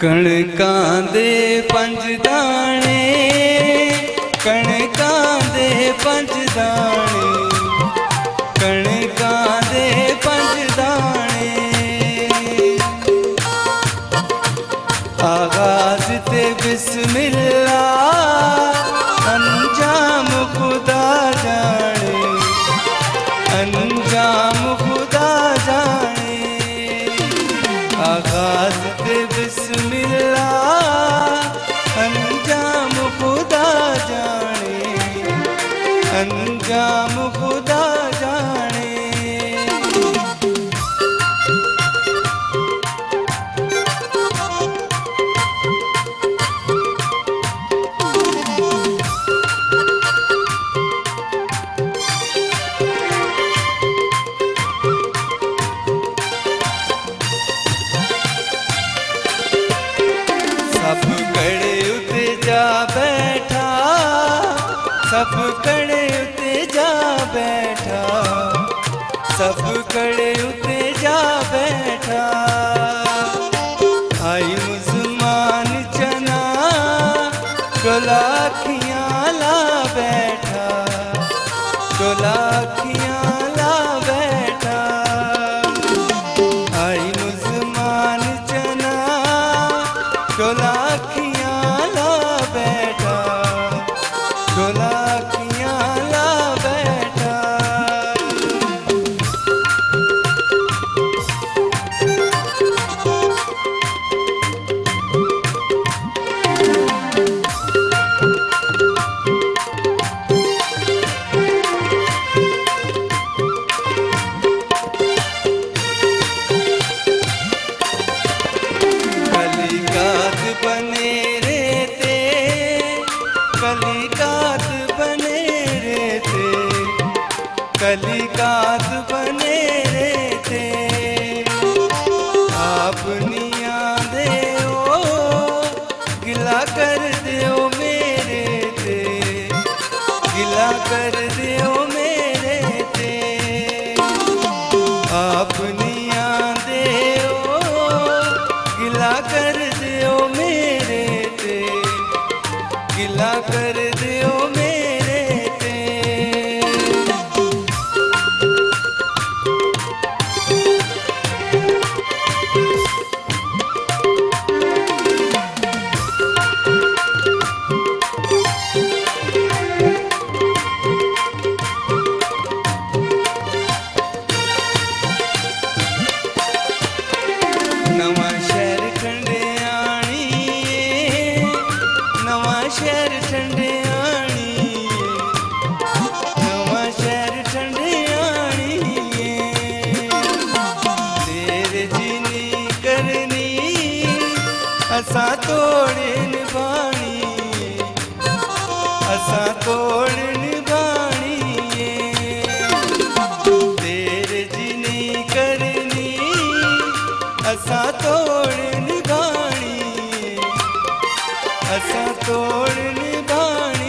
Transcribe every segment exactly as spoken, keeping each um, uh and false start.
कणकां दे पंज दाने, कणकां दे पंज दाने, कणकां दे पंज दाने। आगाज ते बिस्मिल्लाह, अंजाम खुदा जाने, अंजाम खुदा जाने। आगाज ते बिस्मिल्लाह, अंजाम खुदा जाने, अंजाम खुदा जाने। सब कड़े उते जा बैठा, सब कड़े उते जा बैठा, सब कड़े उते जा बैठा। आई मुसलमान चना डोलाखियाँ ला बैठा, डोलाखियाँ ला बैठा। आई मुसलमान चना डोलाखियाँ ला बैठा, डोलाखियाँ ला बैठा। कलिकात बने रहते, कलिकात बने रहते, कलिकात बने रहते। आप नियां दे ओ गिला कर दियो मेरे ते, गिला कर दियो मेरे ते। आप नियां दे ओ गिला कर दियो मेरे ते, गिला कर दियो मेरे ते। नवा शहर ठंडियाणी, नवा शहर ठंडियाणी, नवा शहर ठंडियाणी। तेरे जिनी करनी असा तोड़ निभानी, असा तोड़ निभानी। तेरे जिनी करनी असा तोड़ निभानी, असा तोड़ निभानी।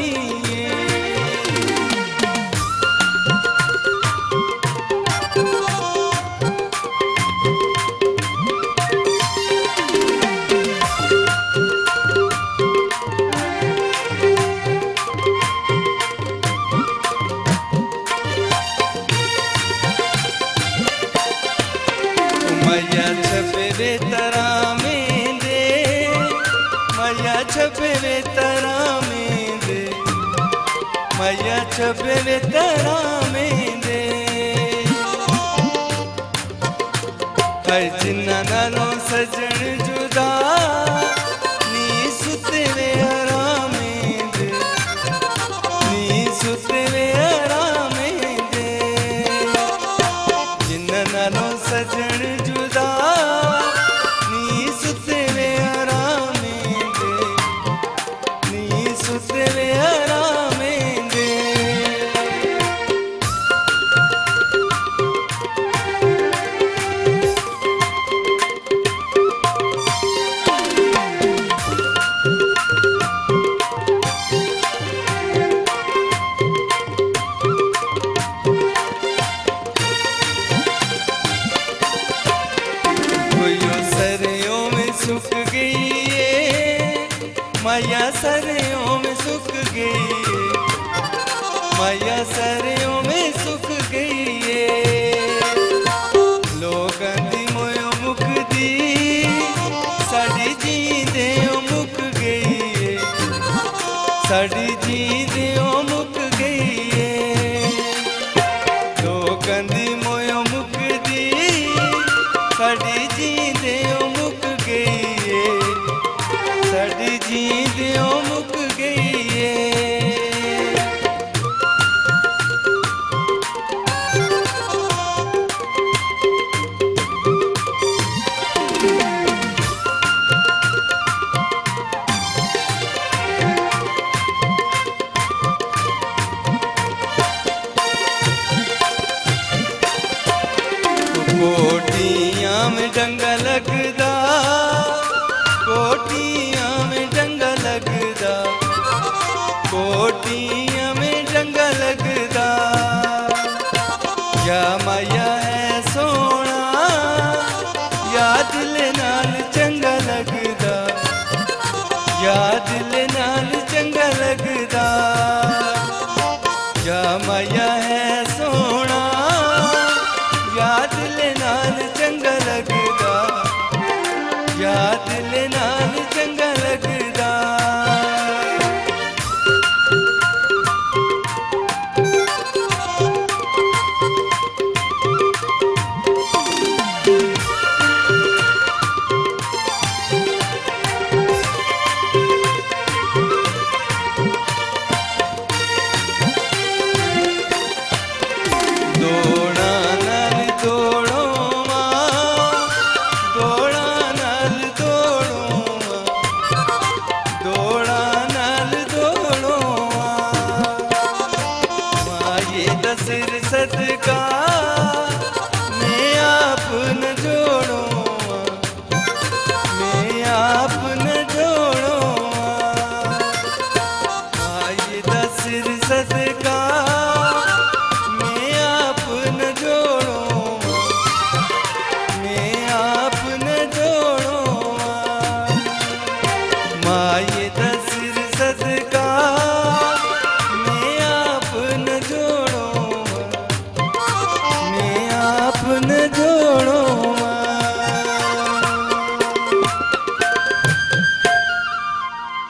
मैया छपे वे तरा में दे, मैया छपे वे तरा में दे, मैया छपे वे तरा में दे। हर जिन्ना नालों सजन जुदा, नी सुते वे आराम दे, नी सुते वे आराम दे। जिन्ना नालों सजन जुदा, नी सुते वे आराम दे, नी सुते वे आराम दे। माया सरियों में सुख गई है, माया सरियों में सुख गई है। लोकां दी मोयो मुकदी साडी जींदेओ मुक गई है, साडी जींदेओ मुक गई है। लोकां दी मोयो मुकदी साडी जींदेओ मुक गई है, साडी जींदेओ मुक गई है। कोटियां में डंगा लगदा, कोटियां में डंगा लगदा, कोटियां में डंगा लगदा। या माया है सोना या दिल नाल चंगा लगदा, या दिल नाल चंगा लगदा।